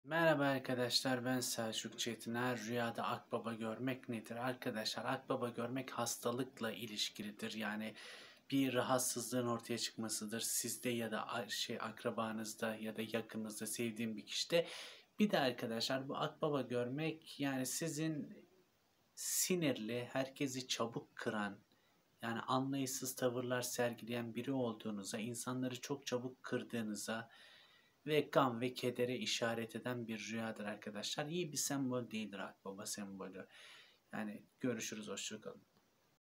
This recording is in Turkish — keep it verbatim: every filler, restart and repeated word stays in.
Merhaba arkadaşlar, ben Selçuk Çetiner. Rüyada akbaba görmek nedir? Arkadaşlar, akbaba görmek hastalıkla ilişkilidir. Yani bir rahatsızlığın ortaya çıkmasıdır. Sizde ya da şey akrabanızda ya da yakınınızda sevdiğim bir kişide. Bir de arkadaşlar, bu akbaba görmek yani sizin sinirli, herkesi çabuk kıran, yani anlayışsız tavırlar sergileyen biri olduğunuza, insanları çok çabuk kırdığınıza ve gam ve kedere işaret eden bir rüyadır arkadaşlar. İyi bir sembol değildir akbaba sembolü. Yani görüşürüz, hoşça kalın.